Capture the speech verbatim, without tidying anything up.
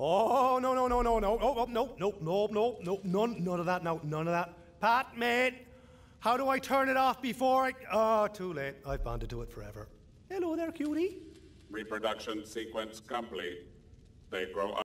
Oh, no, no, no, no, no. Oh, oh, no, no, no, no, no, none, none of that, no, none of that. Pat, mate, how do I turn it off before I... Oh, too late. I've bonded to it forever. Hello there, cutie. Reproduction sequence complete. They grow